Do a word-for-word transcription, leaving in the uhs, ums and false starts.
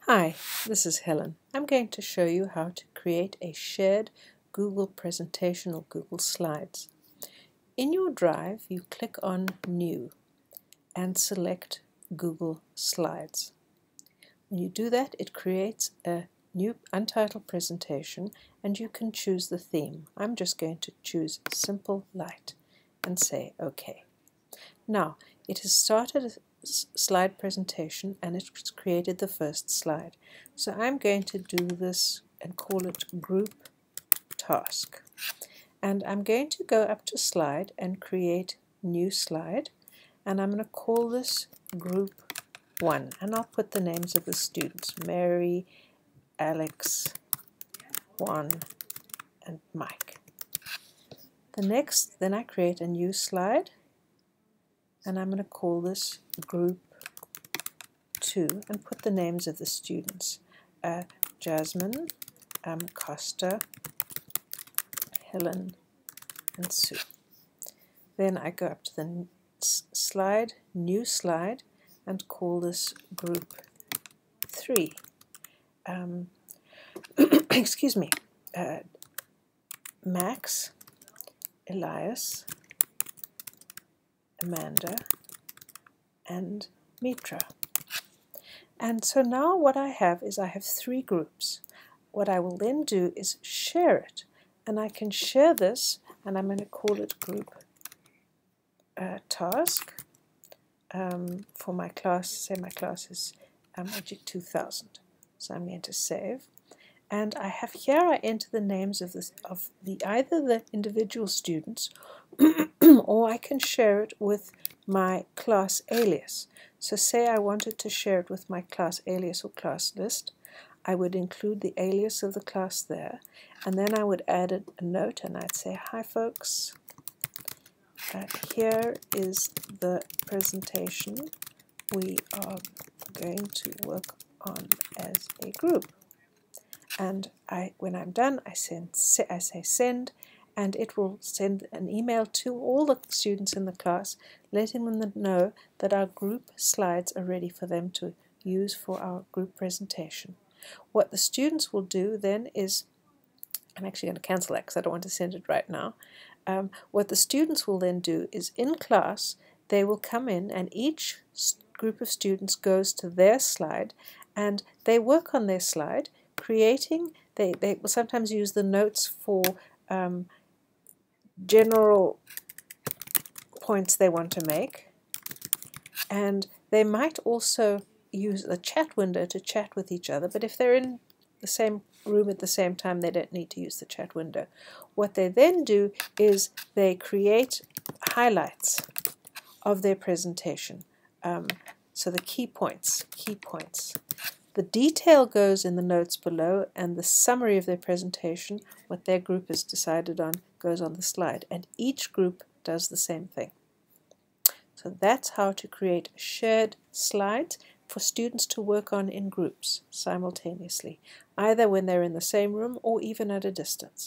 Hi, this is Helen. I'm going to show you how to create a shared Google presentation or Google Slides. In your Drive, you click on New and select Google Slides. When you do that, it creates a new untitled presentation and you can choose the theme. I'm just going to choose Simple Light and say OK. Now, it has started a slide presentation and it's created the first slide. So I'm going to do this and call it Group Task. And I'm going to go up to Slide and create New Slide. And I'm going to call this Group one. And I'll put the names of the students, Mary, Alex, Juan, and Mike. The next, then I create a new slide. And I'm going to call this Group two and put the names of the students. Uh, Jasmine, um, Costa, Helen, and Sue. Then I go up to the slide, New Slide, and call this Group three. Um, excuse me, uh, Max, Elias, Amanda, and Mitra. And so now what I have is I have three groups. What I will then do is share it. And I can share this, and I'm going to call it Group uh, Task um, for my class. Say my class is um, Magic two thousand. So I'm going to save. And I have here I enter the names of, this, of the either the individual students or I can share it with my class alias. So say I wanted to share it with my class alias or class list, I would include the alias of the class there, and then I would add a, a note and I'd say, hi folks, uh, here is the presentation we are going to work on as a group. And I, when I'm done, I, send, I say send, and it will send an email to all the students in the class, letting them know that our group slides are ready for them to use for our group presentation. What the students will do then is, I'm actually going to cancel that because I don't want to send it right now. Um, what the students will then do is in class, they will come in and each group of students goes to their slide and they work on their slide, creating, they, they will sometimes use the notes for um, general points they want to make, and they might also use the chat window to chat with each other, but if they're in the same room at the same time they don't need to use the chat window. What they then do is they create highlights of their presentation, um, so the key points, key points. The detail goes in the notes below, and the summary of their presentation, what their group has decided on, goes on the slide. And each group does the same thing. So that's how to create shared slides for students to work on in groups simultaneously, either when they're in the same room or even at a distance.